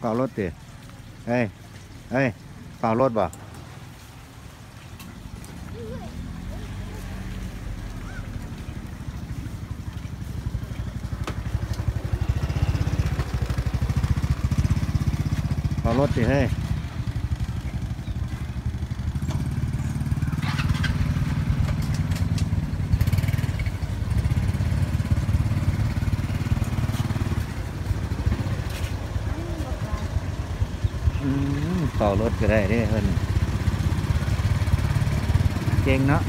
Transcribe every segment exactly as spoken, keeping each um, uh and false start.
เฝ้ารถดิเฮ้ยเฮ้ยเฝ้ารถบ่เฝ้ารถดิเฮ้ยเฝ้ารถก็ได้เด้เพิ่นเก่งเนาะ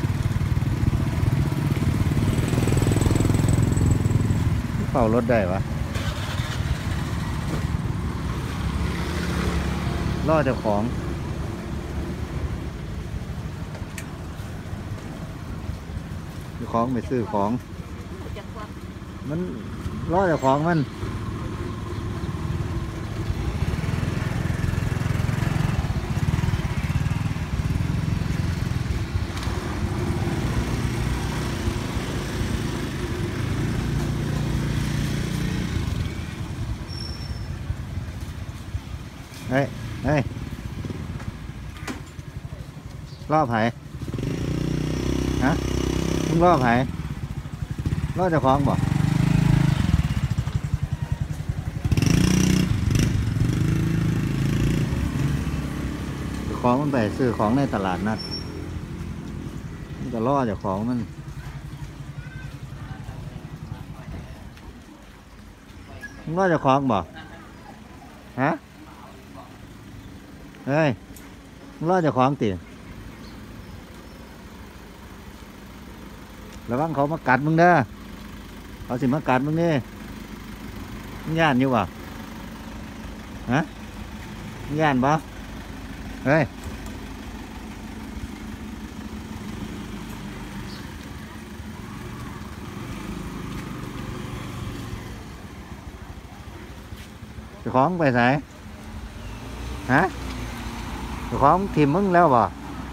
เฝ้ารถได้วะล่อเจ้าของเจ้าของไปซื้อของมันล่อเจ้าของมันเฮ้ยเฮ้ยล่อไผ่ฮะมึงล่อไผ่ล่อเจ้าของบ่เจ้าของมันไปซื้อของในตลาดนัดมันก็ล่อเจ้าของมันมึงล่อเจ้าของบ่ฮะเฮ้ยมึงล่อเจ้าของติระวังเขามากัดมึงเด้อเขาสิมากัดมึงนี่มึงย่านอยู่บ่ฮะมึงย่านบ่เฮ้ยเจ้าของไปไหนฮะเจ้าของถิ่มมึงแล้วบ่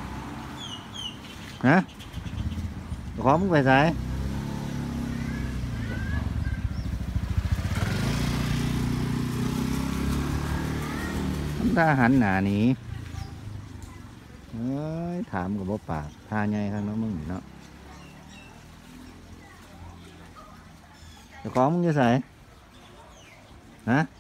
ฮะเจ้าของมึงไปไหนถ้าหันหน้าหนีเอ้ยถามกับบ่ปากท่าใหญ่ข้างนั้นมึงเนาะเจ้าของมึงจะใส่ฮะ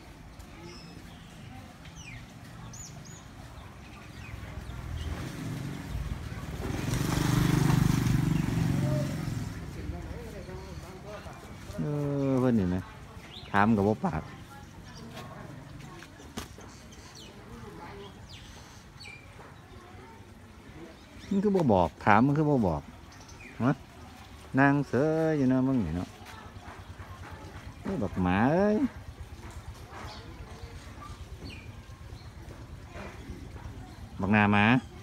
เออเพิ่นเห็นไหมถามกับบ่ปากมันคือบ่บอกถามมันคือบ่บอกฮะนางเสืออยู่นะมึงเนาะบักหมาเอ้ยบักหน้าหมา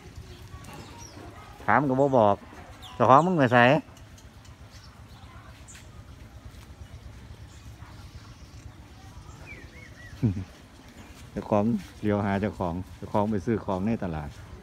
ถามกับบ่บอกเจ้าของมึงไปใส่เจ้าของเลี้ยวหาเจ้าของเจ้าของไปซื้อของในตลาด